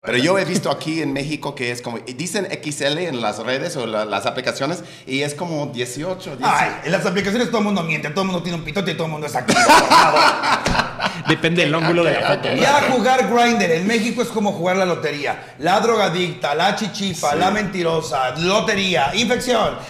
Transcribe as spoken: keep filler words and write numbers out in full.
Pero yo he visto aquí en México que es como, dicen X L en las redes o la, las aplicaciones y es como dieciocho, dieciocho. Ay, en las aplicaciones todo el mundo miente, todo el mundo tiene un pitote y todo el mundo es activo, por favor. Depende del ángulo Okay, de la foto. okay. ¿no? Ya jugar Grindr en México es como jugar la lotería. La drogadicta, la chichipa, Sí. la mentirosa, lotería, infección.